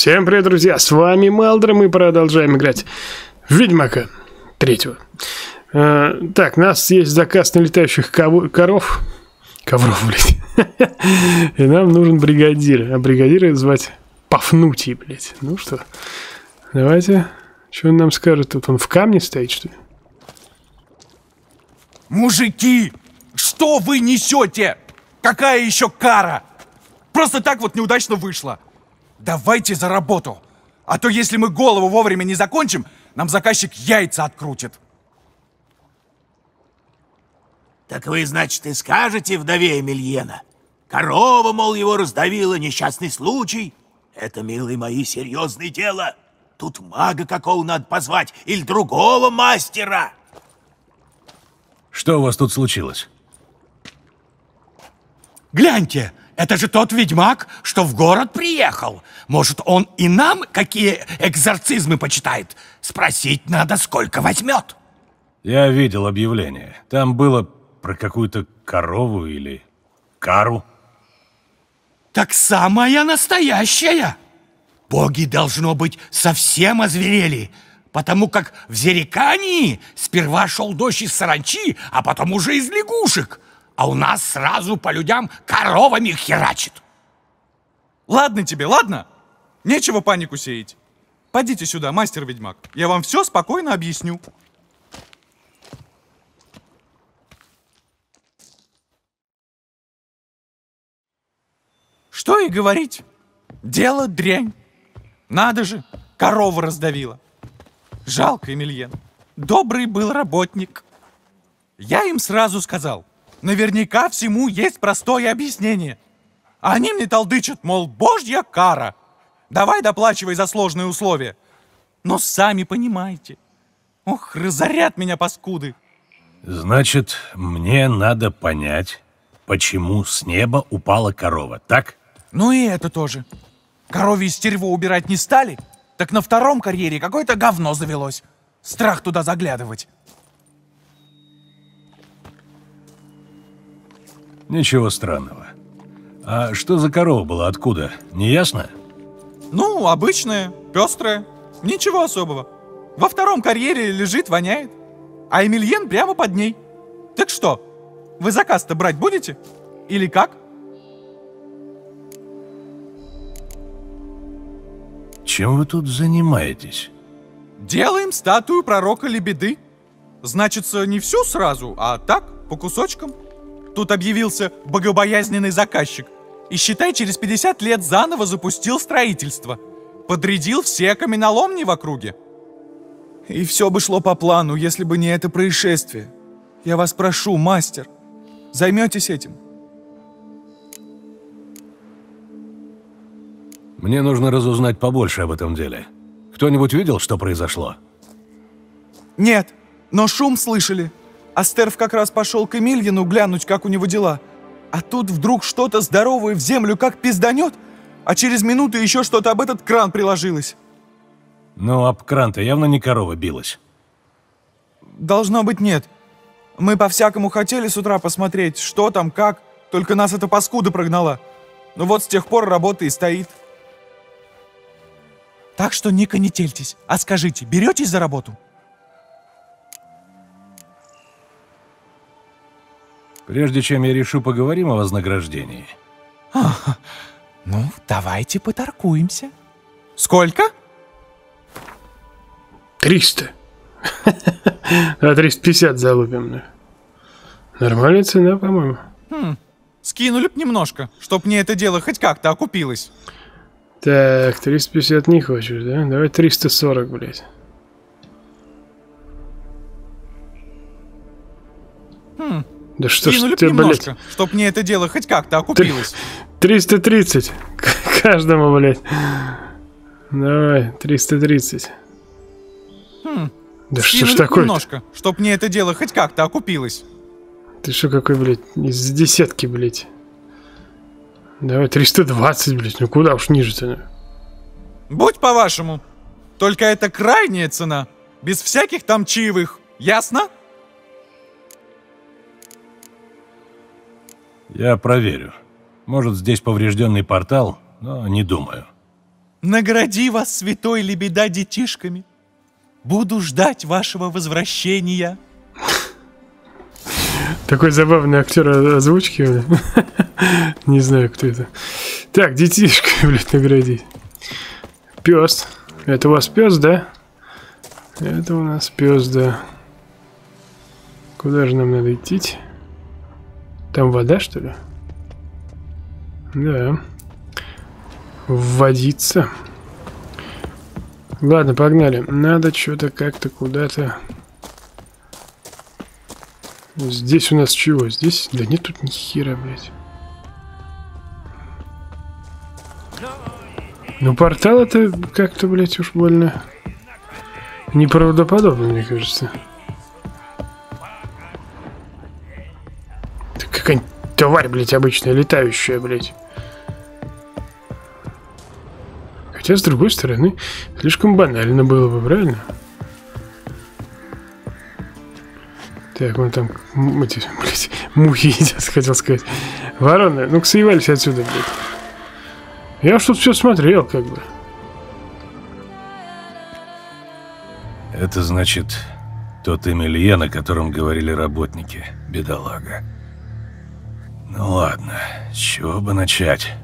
Всем привет, друзья! С вами Мелдер, мы продолжаем играть в Ведьмака 3. Так, у нас есть заказ на летающих ковров, блядь. И нам нужен бригадир. А бригадира звать Пафнутий, блядь. Ну что, давайте. Что он нам скажет? Тут он в камне стоит, что ли? Мужики, что вы несете? Какая еще кара? Просто так вот неудачно вышло. Давайте за работу. А то если мы голову вовремя не закончим, нам заказчик яйца открутит. Так вы, значит, и скажете вдове Эмильена? Корова, мол, его раздавила, несчастный случай. Это, милые мои, серьезное дело. Тут мага какого надо позвать или другого мастера. Что у вас тут случилось? Гляньте, это же тот ведьмак, что в город приехал. Может, он и нам какие экзорцизмы почитает? Спросить надо, сколько возьмет. Я видел объявление. Там было про какую-то корову или кару. Так самая настоящая. Боги, должно быть, совсем озверели, потому как в Зерикании сперва шел дождь из саранчи, а потом уже из лягушек, а у нас сразу по людям коровами херачит. Ладно тебе, ладно? Нечего панику сеять. Пойдите сюда, мастер-ведьмак, я вам все спокойно объясню. Что и говорить, дело дрянь. Надо же, корова раздавила. Жалко, Эмильен. Добрый был работник. Я им сразу сказал, наверняка всему есть простое объяснение. А они мне толдычат, мол, божья кара. Давай доплачивай за сложные условия. Но сами понимаете. Ох, разорят меня паскуды. Значит, мне надо понять, почему с неба упала корова, так? Ну и это тоже. Коровье стерво убирать не стали, так на втором карьере какое-то говно завелось. Страх туда заглядывать. Ничего странного. А что за корова была, откуда? Не ясно? Ну, обычная, пестрая. Ничего особого. Во втором карьере лежит, воняет. А Эмильен прямо под ней. Так что, вы заказ-то брать будете? Или как? Чем вы тут занимаетесь? Делаем статую пророка Лебеды. Значится, не всю сразу, а так, по кусочкам. Тут объявился богобоязненный заказчик. И, считай, через 50 лет заново запустил строительство. Подрядил все каменоломни в округе. И все бы шло по плану, если бы не это происшествие. Я вас прошу, мастер, займетесь этим. Мне нужно разузнать побольше об этом деле. Кто-нибудь видел, что произошло? Нет, но шум слышали. Астерв как раз пошел к Эмильену глянуть, как у него дела. А тут вдруг что-то здоровое в землю как пизданет, а через минуту еще что-то об этот кран приложилось. Ну, об кран-то явно не корова билась. Должно быть, нет. Мы по-всякому хотели с утра посмотреть, что там, как, только нас эта паскуда прогнала. Ну вот с тех пор работа и стоит. Так что не конетельтесь, а скажите, беретесь за работу? Прежде чем я решу, поговорим о вознаграждении. Ну, давайте поторгуемся. Сколько? 300. А 350 залупим. Нормальная цена, по-моему. Скинули б немножко, чтоб мне это дело хоть как-то окупилось. Так, 350 не хочешь, да? Давай 340, блядь. Да что ж Скинули б ты, немножко, блядь. чтоб мне это дело хоть как-то окупилось. 330 каждому, блядь. Давай, 330. Да что ж Скинули б такое-то? немножко, чтоб мне это дело хоть как-то окупилось. Ты что какой, блядь, из десятки, блядь. Давай 320, блядь, ну куда уж ниже-то? Будь по-вашему. Только это крайняя цена, без всяких там чаевых, ясно? Я проверю. Может, здесь поврежденный портал, но не думаю. Награди вас, святой Лебеда, детишками. Буду ждать вашего возвращения. Такой забавный актер озвучки, блядь. Не знаю, кто это. Так, детишка, блядь, наградить. Пес. Это у вас пес, да? Это у нас пес, да. Куда же нам надо идти? Там вода, что ли? Да. Вводиться. Ладно, погнали. Надо что-то как-то куда-то. Здесь у нас чего? Здесь? Да нет тут ни хера, блядь. Ну, портал это как-то, блядь, уж больно неправдоподобно, мне кажется. Это какая-нибудь тварь, блядь, обычная, летающая, блядь. Хотя, с другой стороны, слишком банально было бы, правильно? Так, вон там эти, блядь, мухи едят, хотел сказать. Вороны, ну-ка, соевались отсюда, блядь. Я уж тут все смотрел, как бы. Это значит, тот Эмильен, о котором говорили работники, бедолага. Ну ладно, с чего бы начать?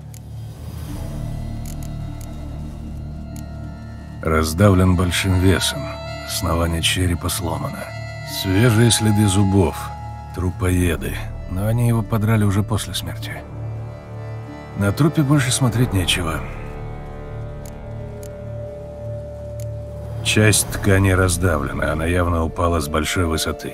Раздавлен большим весом, основание черепа сломано. Свежие следы зубов, трупоеды, но они его подрали уже после смерти. На трупе больше смотреть нечего. Часть ткани раздавлена, она явно упала с большой высоты.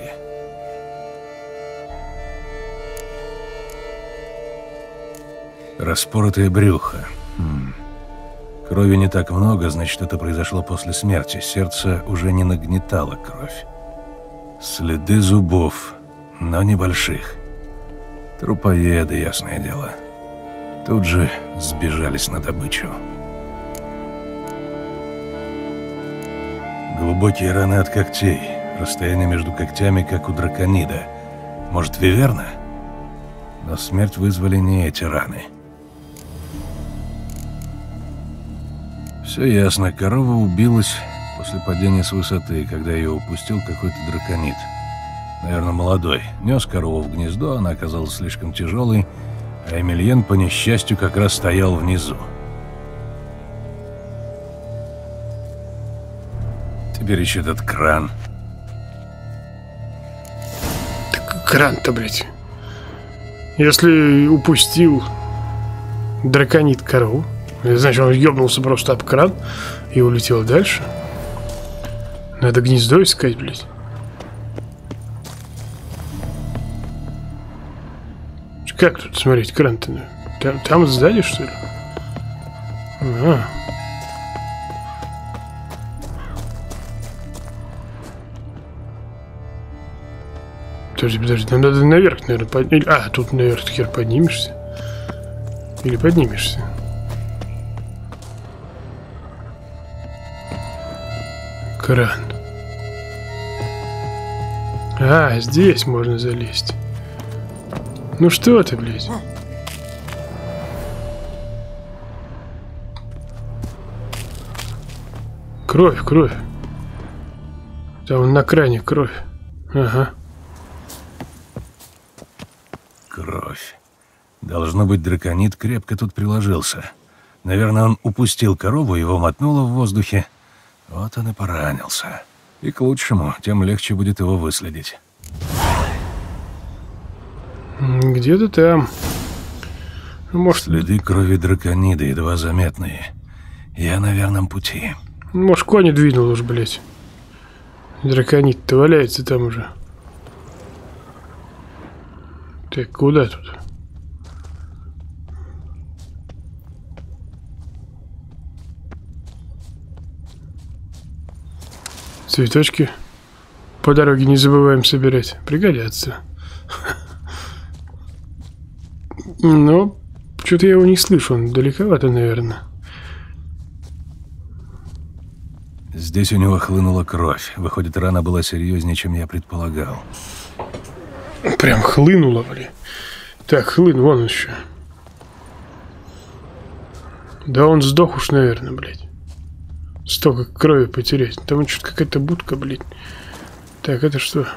Распоротое брюхо. Крови не так много, значит, это произошло после смерти. Сердце уже не нагнетало кровь. Следы зубов, но небольших. Трупоеды, ясное дело. Тут же сбежались на добычу. Глубокие раны от когтей. Расстояние между когтями, как у драконида. Может, виверна? Но смерть вызвали не эти раны. Все ясно. Корова убилась после падения с высоты, когда ее упустил какой-то драконид. Наверное, молодой. Нес корову в гнездо, она оказалась слишком тяжелой, а Эмильен, по несчастью, как раз стоял внизу. Теперь еще этот кран. Так кран-то, блядь. Если упустил драконид корову, значит, он ёбнулся просто об кран и улетел дальше. Надо гнездо искать, блядь. Как тут смотреть кран-то? Там сзади, что ли? Подожди, нам надо наверх, наверное, подняться. А, тут наверх хер поднимешься. Или поднимешься. Кран. А, здесь можно залезть. Ну что ты, блядь? Кровь, кровь. Там на кране кровь. Ага. Кровь. Должно быть, драконид крепко тут приложился. Наверное, он упустил корову, его мотнуло в воздухе. Вот он и поранился. И к лучшему, тем легче будет его выследить. Где-то там. Может... Следы крови драконида едва заметные. Я на верном пути. Может, кони двинул уж, блядь. Драконид-то валяется там уже. Так, куда тут? Цветочки по дороге не забываем собирать. Пригодятся. Но что-то я его не слышу. Он далековато, наверное. Здесь у него хлынула кровь. Выходит, рана была серьезнее, чем я предполагал. Прям хлынула, блин. Так, хлын, вон еще. Да он сдох уж, наверное, блядь. столько крови потерять. Там что-то какая-то будка, блин. Так, это что?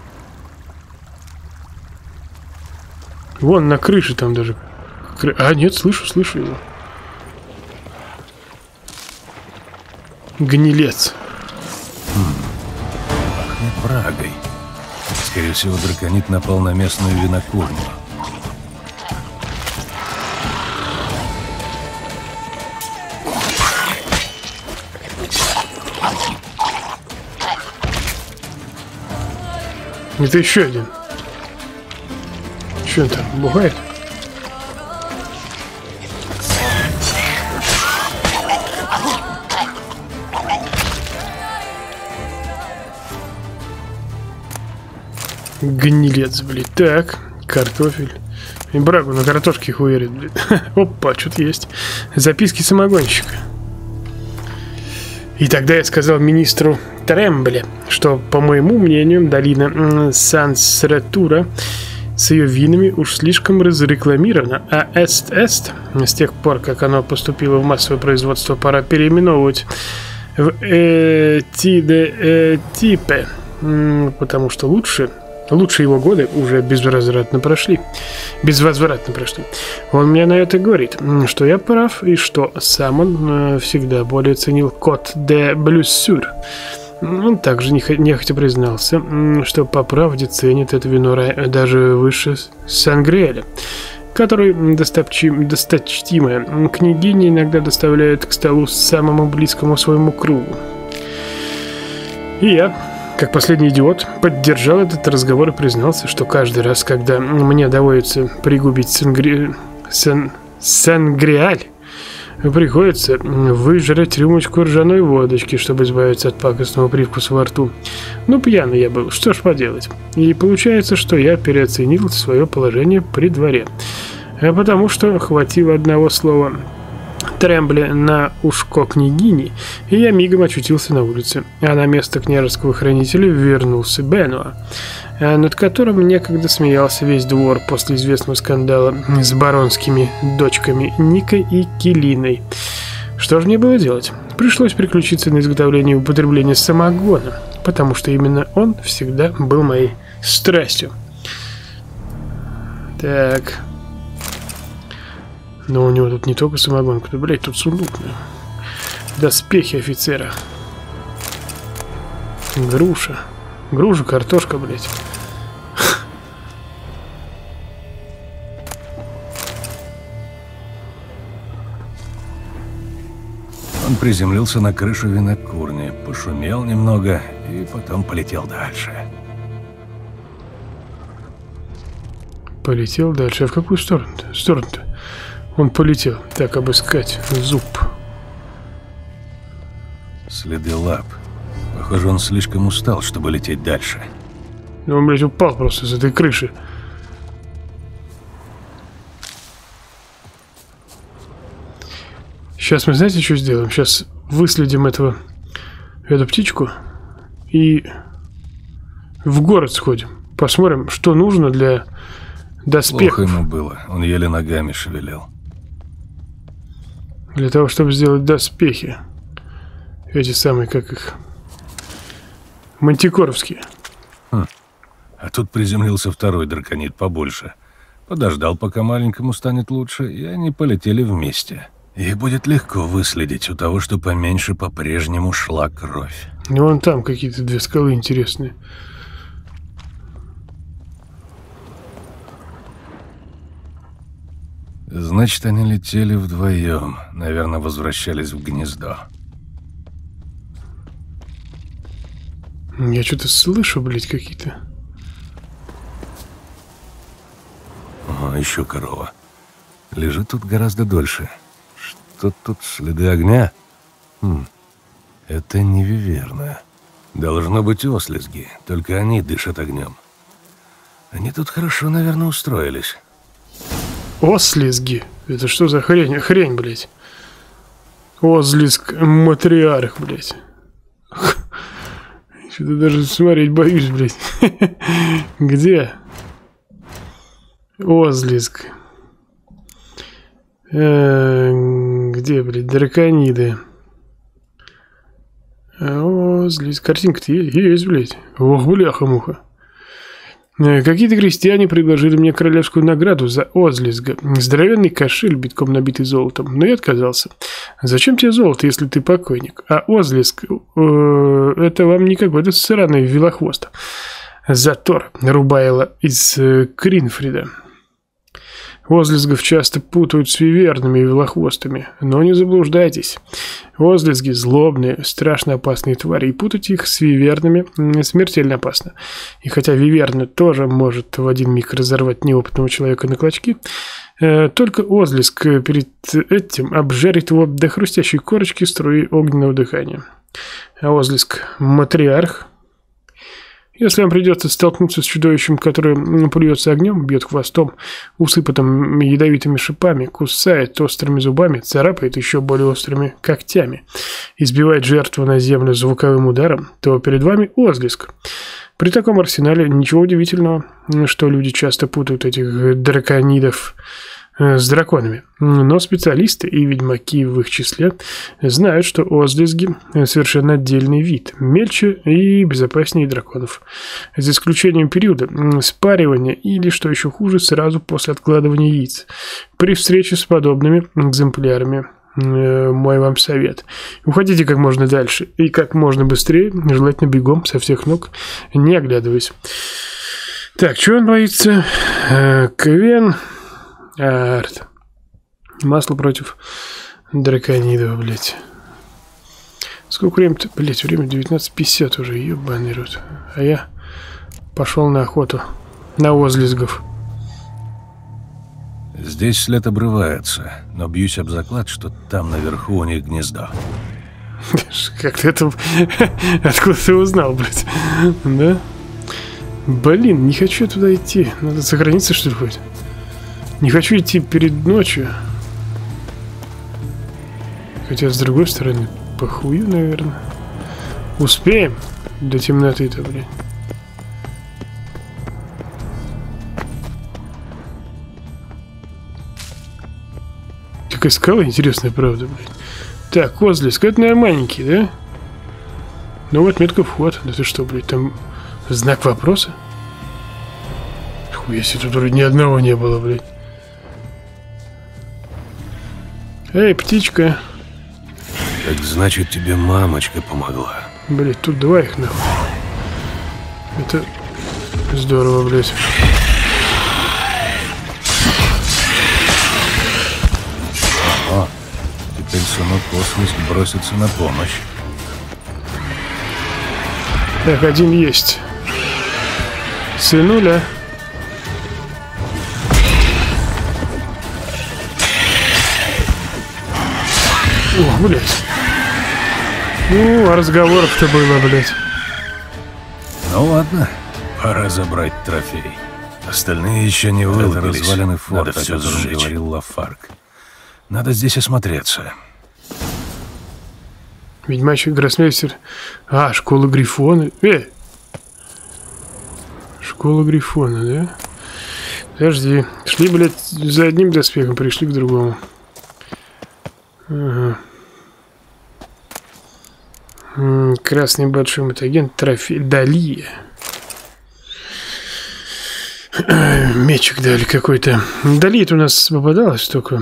Вон на крыше там даже. А, нет, слышу его. Гнилец. Пахнет брагой. Скорее всего, драконит напал на местную винокурню. Это еще один. Что он там, бугает? Гнилец, блин. Так, картофель. И брагу на картошке хуярит, блин. Опа, что-то есть. Записки самогонщика. И тогда я сказал министру Трембле, что, по моему мнению, долина Сан-Сретура с ее винами уж слишком разрекламирована, а Эст-Эст, с тех пор, как оно поступило в массовое производство, пора переименовывать в Тиде-Типе, потому что лучшие его годы уже безвозвратно прошли. Он мне на это говорит, что я прав, и что сам он всегда более ценил Кот де Блюссюр. Он также нехотя признался, что по правде ценит это вино даже выше Сангриэля, который досточтимая княгиня иногда доставляет к столу самому близкому своему кругу. И я, как последний идиот, поддержал этот разговор и признался, что каждый раз, когда мне доводится пригубить Сангриаль, приходится выжрать рюмочку ржаной водочки, чтобы избавиться от пакостного привкуса во рту. Ну, пьяный я был, что ж поделать. И получается, что я переоценил свое положение при дворе. Потому что хватило одного слова Трембле на ушко княгини, и я мигом очутился на улице. А на место княжеского хранителя вернулся Бенуа, над которым некогда смеялся весь двор после известного скандала с баронскими дочками Никой и Келиной. Что же мне было делать? Пришлось переключиться на изготовление и употребление самогона, потому что именно он всегда был моей страстью. Так. Но у него тут не только самогонка, да, блядь, тут сундук. Доспехи офицера. Груша, картошка, блядь. Он приземлился на крышу винокурни, пошумел немного и потом полетел дальше. Полетел дальше. А в какую сторону-то? Он полетел. Так, обыскать. Зуб. Следы лап. Похоже, он слишком устал, чтобы лететь дальше. Ну, он, блядь, упал просто с этой крыши. Сейчас мы, знаете, что сделаем? Сейчас выследим эту птичку и в город сходим. Посмотрим, что нужно для доспехов. Плохо ему было. Он еле ногами шевелил. Для того, чтобы сделать доспехи. Эти самые, как их... Мантикоровские. А тут приземлился второй драконит побольше. Подождал, пока маленькому станет лучше, и они полетели вместе. Их будет легко выследить. У того, что поменьше, по-прежнему шла кровь. И вон там какие-то две скалы интересные. Значит, они летели вдвоем. Наверное, возвращались в гнездо. Я что-то слышу, блядь, какие-то. О, еще корова. Лежит тут гораздо дольше. Что тут, следы огня? Это не виверна. Должно быть ослизги, только они дышат огнем. Они тут хорошо, наверное, устроились. Ослизги? Это что за хрень, блядь? Ослизг матриарх, блядь. Что-то даже смотреть боюсь, блядь. Где? Ослизг. Где, блядь, дракониды? О, злись. Картинка-то есть, блядь. Ох, бляха-муха. Какие-то крестьяне предложили мне королевскую награду за Озлизга. Здоровенный кошель, битком набитый золотом. Но я отказался. Зачем тебе золото, если ты покойник? А Озлизг это вам не какой-то сраный велохвост. Затор Рубайла из Кринфрида. Озлизгов часто путают с вивернами и велохвостами, но не заблуждайтесь. Озлизги злобные, страшно опасные твари, и путать их с вивернами смертельно опасно. И хотя виверна тоже может в один миг разорвать неопытного человека на клочки, только Озлизг перед этим обжарит его до хрустящей корочки струи огненного дыхания. А Озлизг – матриарх. Если вам придется столкнуться с чудовищем, которое плюется огнем, бьет хвостом, усыпанным ядовитыми шипами, кусает острыми зубами, царапает еще более острыми когтями, избивает жертву на землю звуковым ударом, то перед вами Озлизг. При таком арсенале ничего удивительного, что люди часто путают этих драконидов с драконами. Но специалисты и ведьмаки в их числе знают, что Озлизги совершенно отдельный вид, мельче и безопаснее драконов. За исключением периода спаривания или, что еще хуже, сразу после откладывания яиц. При встрече с подобными экземплярами мой вам совет: уходите как можно дальше и как можно быстрее, желательно бегом со всех ног, не оглядываясь. Так, чего он боится? Квен... Арт. Масло против драконидов, блядь. Сколько времени-то? Блядь, время 19:50 уже, ебаный рот. А я пошел на охоту на Озлизгов. Здесь след обрывается, но бьюсь об заклад, что там наверху у них гнездо. Как ты это... Откуда ты узнал, блядь? Да? Блин, не хочу туда идти. Надо сохраниться, что ли, хоть? Не хочу идти перед ночью. Хотя, с другой стороны, похую, наверное. Успеем до темноты-то, блин. Какая скала интересная, правда, блин. Так, Озлизг, это, наверное, маленький, да? Ну вот метка вход. Да ты что, блядь, там знак вопроса? Хуя себе, тут вроде ни одного не было, блядь. Эй, птичка. Так значит, тебе мамочка помогла. Блять, тут два их нахуй. Это здорово, блять. Ага. Теперь сынок Озлизг бросится на помощь. Так, один есть. Сынуля. О, блядь. Ну, а разговоров-то было, блядь. Ну ладно, пора забрать трофей. Остальные еще не вылупились. Это развалины форта, о котором говорил Лафарг. Надо здесь осмотреться. Ведьмачий гроссмейстер. А, школа Грифона. Школа Грифона, да? Подожди. Шли, блядь, за одним доспехом, пришли к другому. Ага. Красный большой мотоген. Трофей. Дали. Мечик дали какой-то. Дали это у нас попадалось только.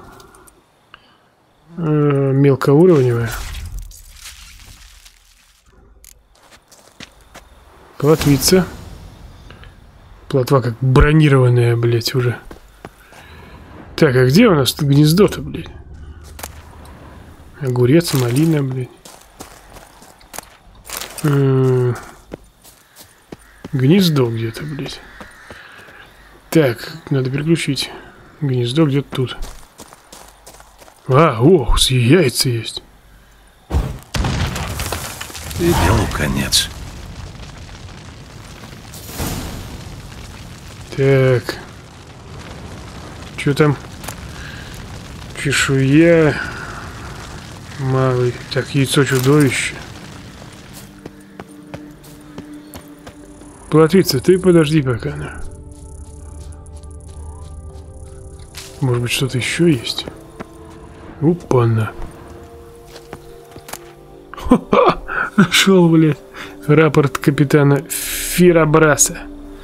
Мелкоуровневая. Плотвица. Плотва как бронированная, блять, уже. Так, а где у нас тут гнездо-то, блядь? Огурец, малина, блядь. Гнездо где-то, блядь. Так, надо переключить. Гнездо где-то тут. А, ох, яйца есть. И делу конец. Так. Что там? Чешуя. Малый. Так, яйцо чудовища. Плотвица, ты подожди пока. Может быть, что-то еще есть? Опа-на. Нашел, блядь. Рапорт капитана Фирабраса.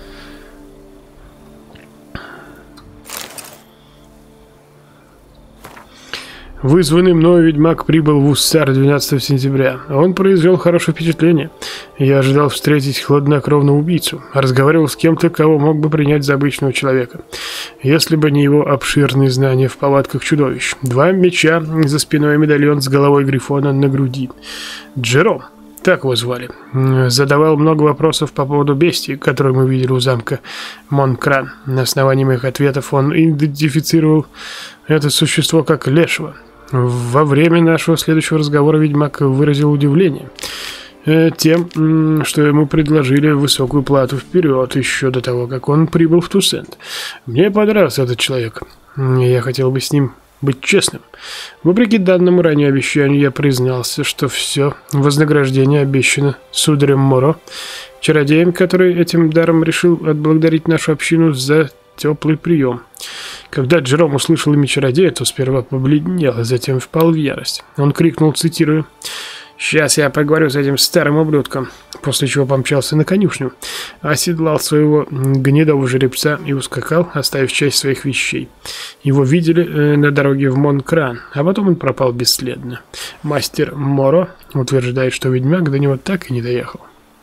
Вызванный мною ведьмак прибыл в Уссар 12 сентября. Он произвел хорошее впечатление. Я ожидал встретить хладнокровного убийцу. Разговаривал с кем-то, кого мог бы принять за обычного человека. Если бы не его обширные знания в повадках чудовищ. 2 меча за спиной, медальон с головой грифона на груди. Джером, так его звали, задавал много вопросов по поводу бестии, которую мы видели у замка Монкран. На основании моих ответов он идентифицировал это существо как лешего. Во время нашего следующего разговора ведьмак выразил удивление тем, что ему предложили высокую плату вперед, еще до того, как он прибыл в Туссент. Мне понравился этот человек. Я хотел бы с ним быть честным. Вопреки данному ранее обещанию, я признался, что все вознаграждение обещано сударем Моро, чародеем, который этим даром решил отблагодарить нашу общину за теплый прием. Когда Джером услышал имя чародея, то сперва побледнел, а затем впал в ярость. Он крикнул, цитирую: «Сейчас я поговорю с этим старым ублюдком», после чего помчался на конюшню, оседлал своего гнедого жеребца и ускакал, оставив часть своих вещей. Его видели на дороге в Монкран, а потом он пропал бесследно. Мастер Моро утверждает, что ведьмак до него так и не доехал.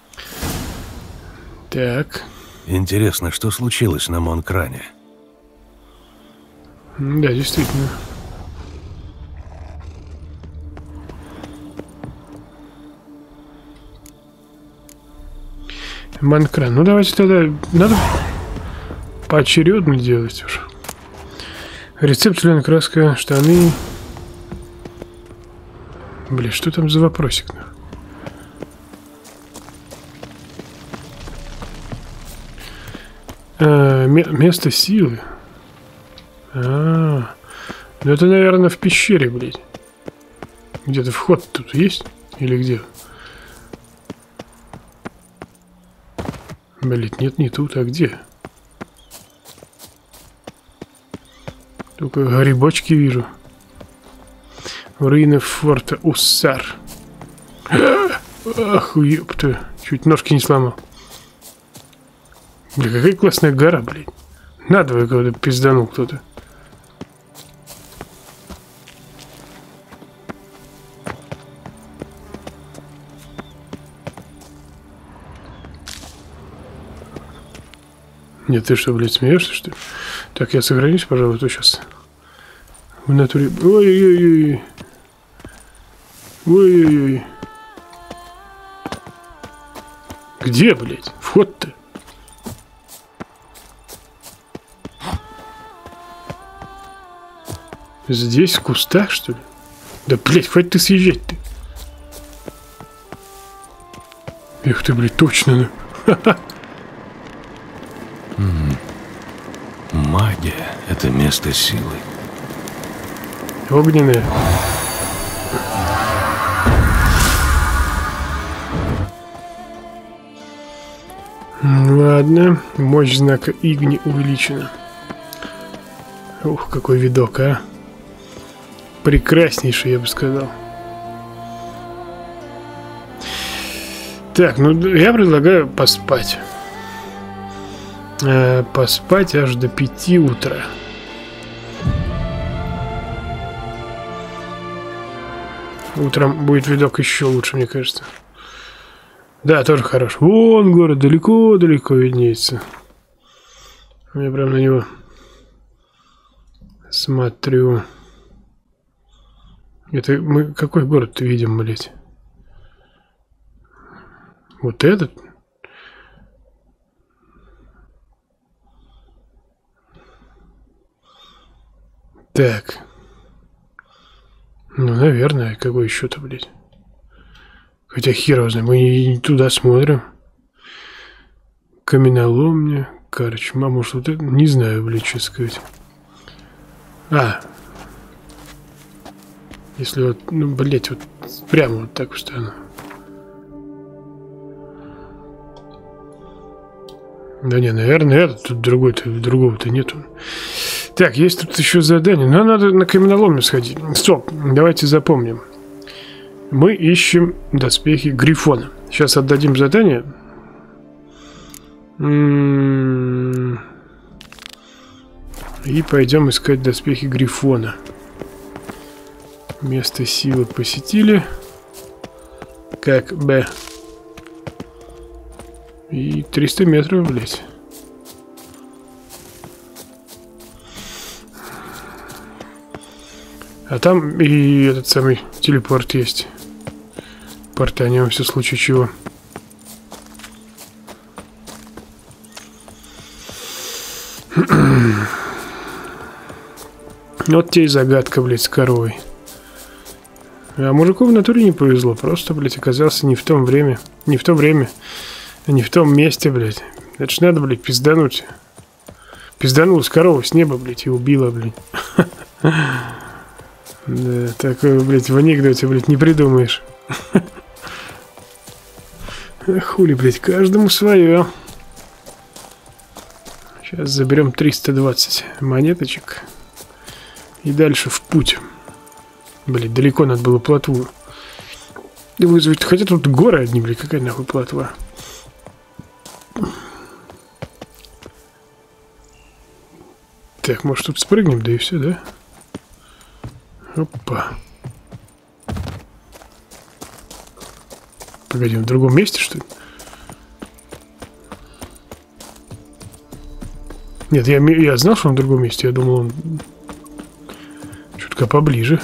Так. Интересно, что случилось на Монкране? Да, действительно. Монкран. Ну давайте тогда надо поочередно делать уже. Рецепт члена краска, штаны. Блин, что там за вопросик? Место силы. Ну это, наверное, в пещере, блядь. Где-то вход тут есть? Или где? Блядь, нет, не тут, а где? Только грибочки вижу. Руины форта Уссар. Ах, ёпта. Чуть ножки не сломал. Бля, какая классная гора, блядь. Надвое кого-то пизданул кто-то. Нет, ты что, блядь, смеешься, что ли? Так, я сохранюсь, пожалуй, то сейчас. В натуре... Ой-ой-ой. Ой-ой-ой. Где, блядь? Вход-то? Здесь, в кустах, что ли? Да, блядь, хватит ты съезжать-то. Эх ты, блядь, точно. Ха-ха. Магия — это место силы. Огненная. Ладно, мощь знака Игни увеличена. Ух, какой видок, а. Прекраснейший, я бы сказал. Так, ну я предлагаю поспать. Поспать аж до 5 утра. Утром будет видок еще лучше, мне кажется. Да, тоже хорош. Вон город далеко-далеко виднеется. Я прям на него смотрю. Это мы какой город-то видим, блядь? Вот этот? Так. Ну, наверное, какой еще-то, блядь. Хотя хер его знает, мы не туда смотрим. Каменоломня, короче, может вот это, не знаю, блядь, что сказать. Если вот, ну, блядь, вот прямо вот так встану. Да не, наверное, этот тут другого-то нету. Так, есть тут еще задание. Но надо на каменоломню сходить. Стоп, давайте запомним. Мы ищем доспехи Грифона. Сейчас отдадим задание. И пойдем искать доспехи Грифона. Место силы посетили. Как бы. И 300 метров, блять. А там и этот самый телепорт есть. Портанемся в случае чего. Вот тебе и загадка, блядь, с коровой. А мужику в натуре не повезло. Просто, блядь, оказался не в том время. Не в то время. Не в том месте, блядь. Это ж надо, блядь, пиздануть. Пизданулась корова с неба, блядь, и убила, блядь. Да, такое, блядь, в анекдоте, блядь, не придумаешь. Хули, блядь, каждому свое. Сейчас заберем 320 монеточек. И дальше в путь. Блядь, далеко надо было плотву вызвать. Хотя тут горы одни, блядь, какая нахуй плотва. Так, может тут спрыгнем, да и все, да? Опа. Погоди, в другом месте, что ли? Нет, я знал, что он в другом месте. Я думал, он чутка поближе.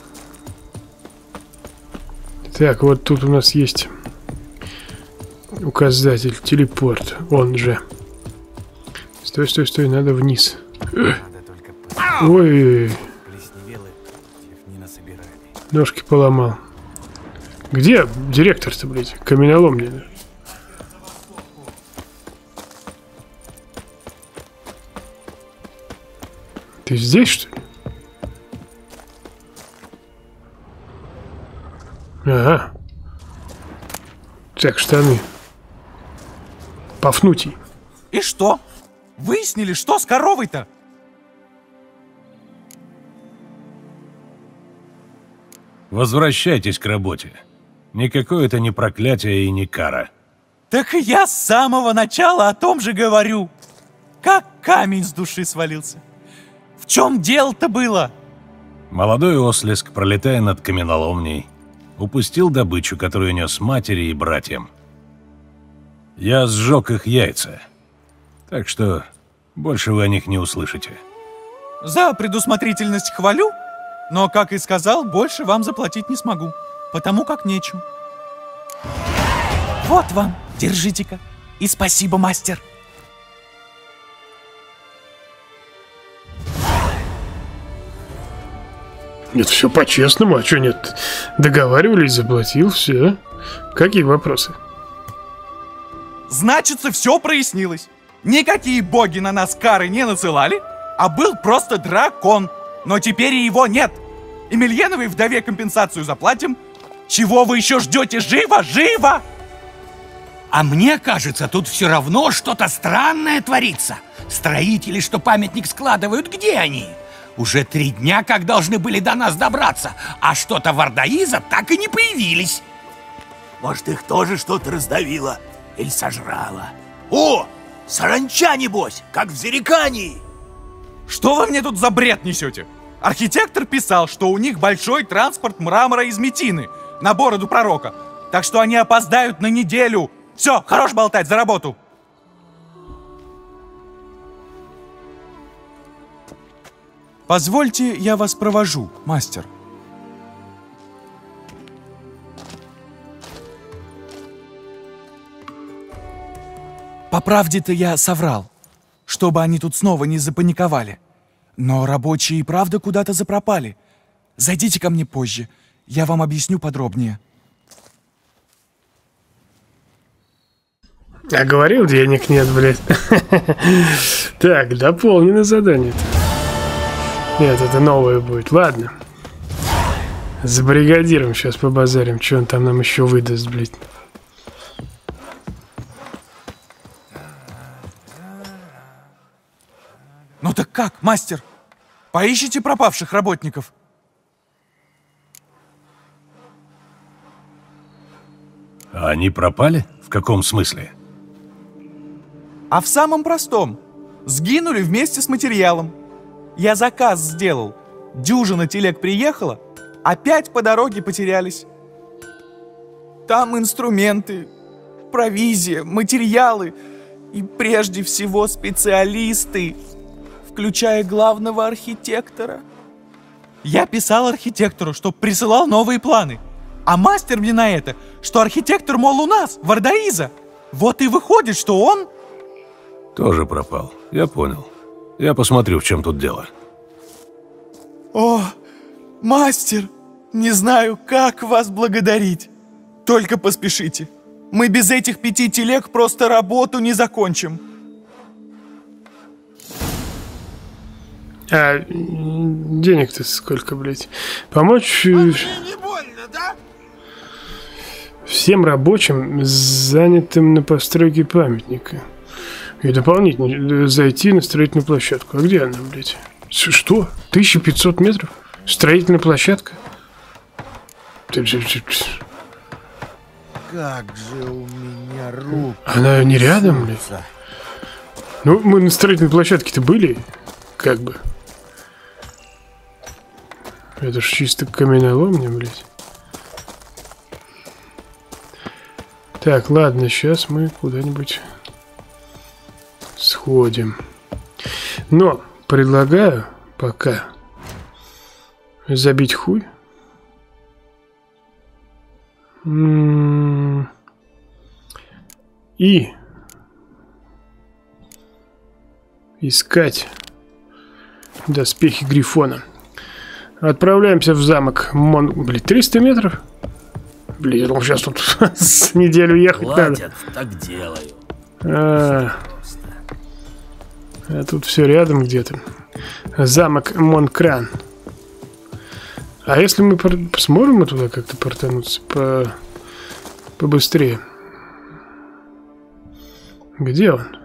Так, вот тут у нас есть указатель, телепорт. Он же. Стой, стой, стой, надо вниз. Ой. Ножки поломал. Где директор-то, блядь? Каменолом мне. Ты здесь, что ли? Ага. Так, штаны. Пафнутий. И что? Выяснили, что с коровой-то? Возвращайтесь к работе. Никакое это не проклятие и не кара. Так и я с самого начала о том же говорю. Как камень с души свалился. В чем дело-то было? Молодой ослеск, пролетая над каменоломней, упустил добычу, которую нес матери и братьям. Я сжег их яйца. Так что больше вы о них не услышите. За предусмотрительность хвалю, но, как и сказал, больше вам заплатить не смогу, потому как нечем. Вот вам, держите-ка. И спасибо, мастер. Нет, все по-честному, а что нет? Договаривались, заплатил, все. Какие вопросы? Значится, все прояснилось. Никакие боги на нас кары не насылали, а был просто дракон. Но теперь и его нет. Емельяновой вдове компенсацию заплатим. Чего вы еще ждете? Живо, живо! А мне кажется, тут все равно что-то странное творится. Строители, что памятник складывают, где они? Уже 3 дня, как должны были до нас добраться, а что-то Вардаиза так и не появились. Может, их тоже что-то раздавило или сожрало? О, саранча, небось, как в Зарекании. Что вы мне тут за бред несете? Архитектор писал, что у них большой транспорт мрамора из Метины на бороду пророка. Так что они опоздают на неделю. Все, хорош болтать, за работу. Позвольте, я вас провожу, мастер. По правде-то я соврал, чтобы они тут снова не запаниковали. Но рабочие и правда куда-то запропали. Зайдите ко мне позже, я вам объясню подробнее. А говорил, денег нет, блядь. Так, дополнено задание-то. Нет, это новое будет. Ладно. С бригадиром сейчас побазарим, что он там нам еще выдаст, блядь. Ну так как, мастер? Поищите пропавших работников. Они пропали? В каком смысле? А в самом простом. Сгинули вместе с материалом. Я заказ сделал. Дюжина телег приехала, опять по дороге потерялись. Там инструменты, провизия, материалы и прежде всего специалисты, включая главного архитектора. Я писал архитектору, чтоб присылал новые планы. А мастер мне на это, что архитектор, мол, у нас, в Ардаиза. Вот и выходит, что он... Тоже пропал. Я понял. Я посмотрю, в чем тут дело. О, мастер, не знаю, как вас благодарить. Только поспешите. Мы без этих 5 телег просто работу не закончим. А денег-то сколько, блядь? Помочь Не больно, да? всем рабочим, занятым на постройке памятника. И дополнительно зайти на строительную площадку. А где она, блядь? Что? 1500 метров? Строительная площадка? Как же у меня руки. Она не рядом, блядь? Ну, мы на строительной площадке-то были, как бы. Это ж чисто каменоломня, блядь. Так, ладно, сейчас мы куда-нибудь сходим. Но предлагаю пока забить хуй. И искать доспехи Грифона. Отправляемся в замок Блин, 300 метров? Блин, я думал, сейчас тут с неделю ехать Платят, надо. так делаю. А тут все рядом где-то. Замок Монкран. А если мы сможем мы туда как-то портануться побыстрее? Где он?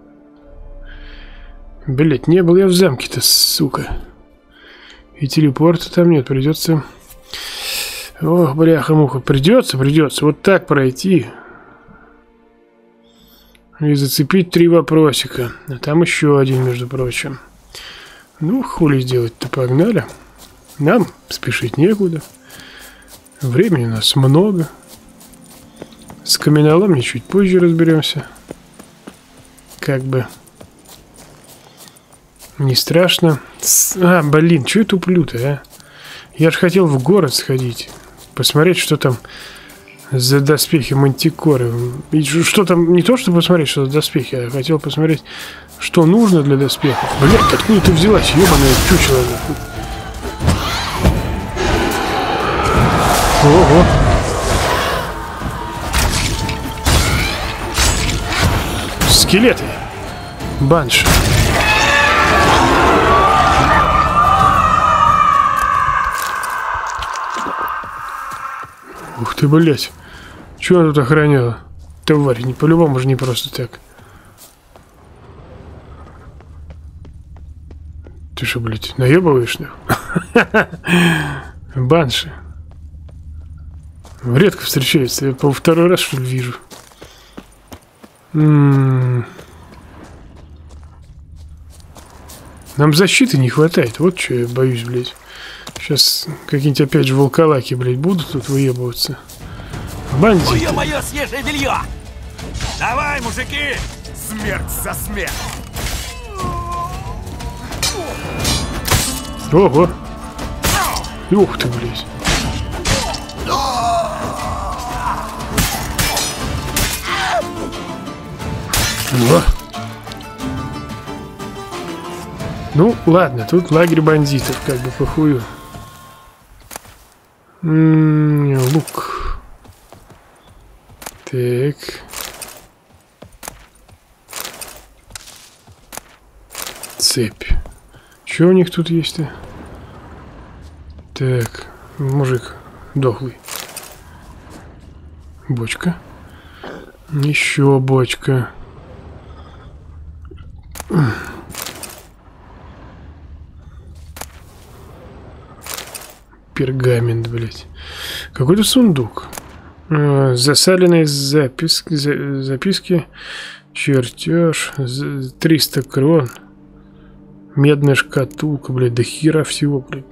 Блять, не был я в замке-то, сука. И телепорта там нет, придется... Ох, бляха-муха, придется вот так пройти. И зацепить 3 вопросика. А там еще один, между прочим. Ну, хули сделать-то, погнали. Нам спешить некуда. Времени у нас много. С каменоломней чуть позже разберемся. Как бы... Не страшно. Блин, что я туплю-то, а? Я же хотел в город сходить. Посмотреть, что там за доспехи Мантикоры. И что там, не то, чтобы посмотреть, что за доспехи, а хотел посмотреть, что нужно для доспехов. Блядь, откуда ты взялась, ебаная чучело? Ого. Скелеты. Банши. Ух ты, блять. Чего она тут охраняла? Тварь, не по-любому же не просто так. Ты что, блять, наебываешь, да? Банши. Редко встречается. Я, по-моему, второй раз, что ли, вижу. Нам защиты не хватает. Вот что я боюсь, блядь. Сейчас какие-нибудь опять же волколаки, блядь, будут тут выебываться. Бандиты. Ё-моё, свежее белье! Давай, мужики! Смерть за смерть! Ого! Ух ты, блядь. Во. Ну, ладно, тут лагерь бандитов, как бы похую. Лук. Так. Цепь. Что у них тут есть-то? Так, мужик дохлый. Бочка. Еще бочка. Пергамент, блять. Какой-то сундук. Засаленные записки. Чертеж. 300 крон. Медная шкатулка, блядь. До хера всего, блядь.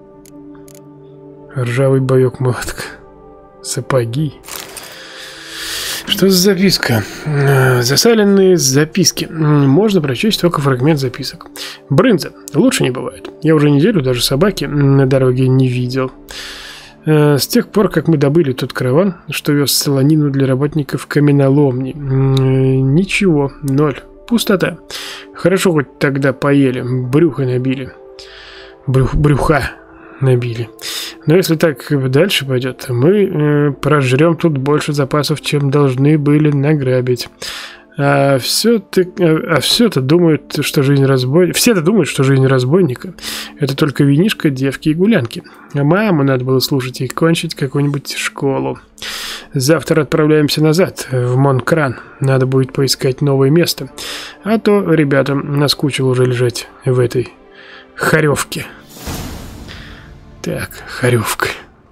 Ржавый боек молотка. Сапоги. Что за записка? Засаленные записки. Можно прочесть только фрагмент записок. Брынза. Лучше не бывает. Я уже неделю даже собаки на дороге не видел. С тех пор, как мы добыли тот караван, что вез солонину для работников каменоломни. Ничего. Ноль. Пустота. Хорошо хоть тогда поели. Брюхо набили. Брюха набили. Но если так дальше пойдет, мы прожрем тут больше запасов, чем должны были награбить. А все-то думают, что жизнь разбойника... Все-то думают, что жизнь разбойника — это только винишко, девки и гулянки. А маму надо было слушать и кончить какую-нибудь школу. Завтра отправляемся назад, в Монкран. Надо будет поискать новое место. А то ребятам наскучило уже лежать в этой хоревке. Так, хоревка.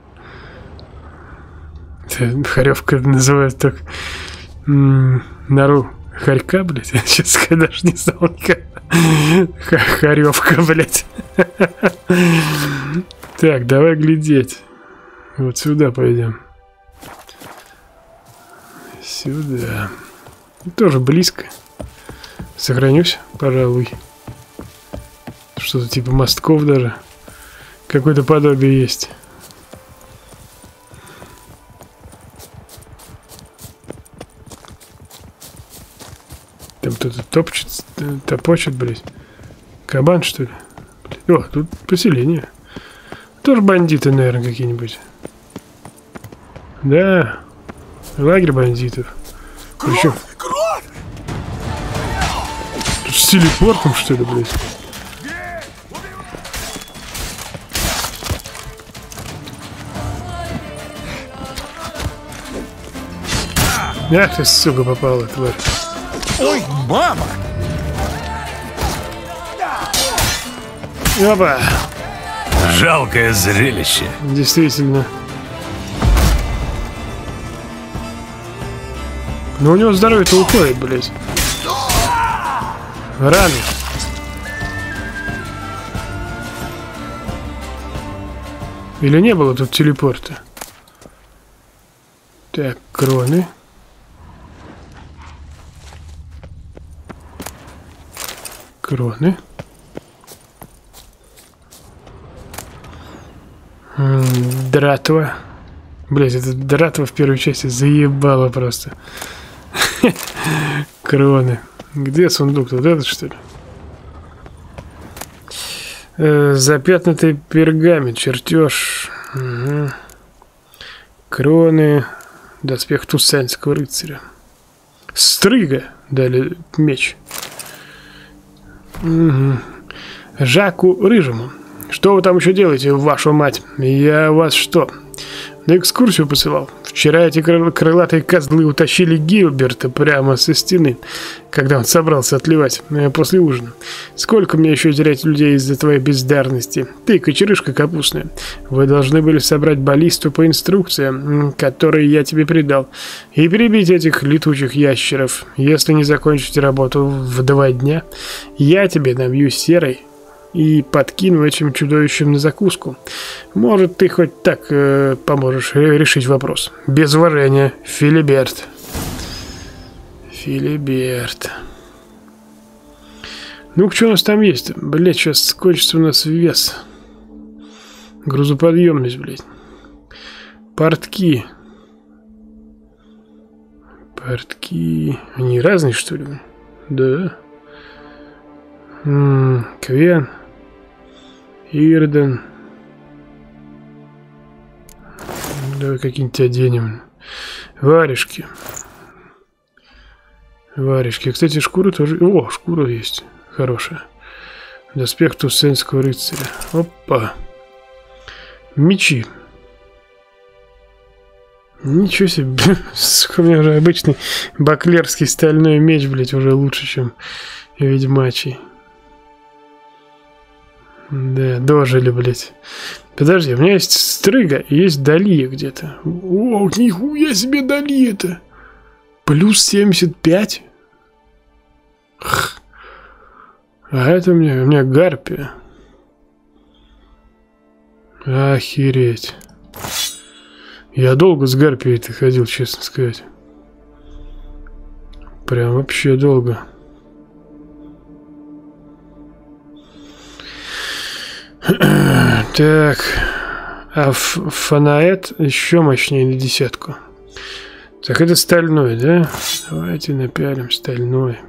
Хоревка называют так... Нору хорька, блядь. Я сейчас даже не знал никогда. Хоревка, блядь. Так, давай глядеть. Вот сюда пойдем. Сюда. Тоже близко. Сохранюсь, пожалуй. Что-то типа мостков даже. Какое-то подобие есть. Там кто-то топочет, блядь. Кабан, что ли? О, тут поселение. Тоже бандиты, наверное, какие-нибудь. Да. Лагерь бандитов. Причем... Тут с телепортом, что ли, блядь? Ах ты, сука, попала, тварь. Ой, мама! Опа! Жалкое зрелище. Действительно. Но у него здоровье-то уходит, блядь. Раны. Или не было тут телепорта? Так, кроны. Кроны. Дратва. Блять, это Дратва в первой части заебало просто. Кроны. Где сундук? Вот этот, что ли? Запятнутый пергамент, чертеж. Угу. Кроны. Доспех Туссанского рыцаря. Стрыга. Дали меч. Угу. Жаку Рыжему. Что вы там еще делаете, вашу мать? Я вас что, на экскурсию посылал? Вчера эти крылатые козлы утащили Гилберта прямо со стены, когда он собрался отливать после ужина. Сколько мне еще терять людей из-за твоей бездарности? Ты, кочерышка капустная. Вы должны были собрать баллисту по инструкциям, которые я тебе придал, и перебить этих летучих ящеров. Если не закончите работу в 2 дня, я тебе набью серой и подкину этим чудовищем на закуску. Может, ты хоть так поможешь решить вопрос. Без уважения, Филиберт. Филиберт. Ну-ка, что у нас там есть? Блять, сейчас кончится у нас вес. Грузоподъемность, блядь. Портки. Портки. Они разные, что ли? Да. Квен. Ирден. Давай какие-нибудь оденем. Варежки. Варежки. Кстати, шкура тоже... О, шкура есть. Хорошая. Доспех Туссенского рыцаря. Опа. Мечи. Ничего себе. У меня уже обычный баклерский стальной меч, блять, уже лучше, чем ведьмачий. Да, дожили, блядь. Подожди, у меня есть стрыга и есть Дали где-то. О, нихуя себе Дали это. Плюс 75. А это у меня гарпия. Охереть. Я долго с гарпией-то ходил, честно сказать. Прям вообще долго. Так. А фанаэт еще мощнее на 10. Так, это стальной, да? Давайте напялим стальной.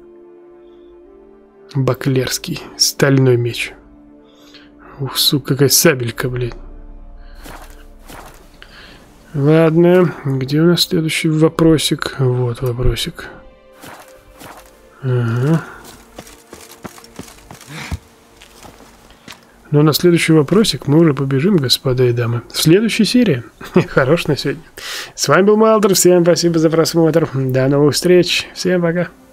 Баклерский. Стальной меч. Ух, сука, какая сабелька, блядь. Ладно, где у нас следующий вопросик? Вот вопросик. Ага. Но на следующий вопросик мы уже побежим, господа и дамы. В следующей серии. Хорош на сегодня. С вами был Малдер. Всем спасибо за просмотр. До новых встреч. Всем пока.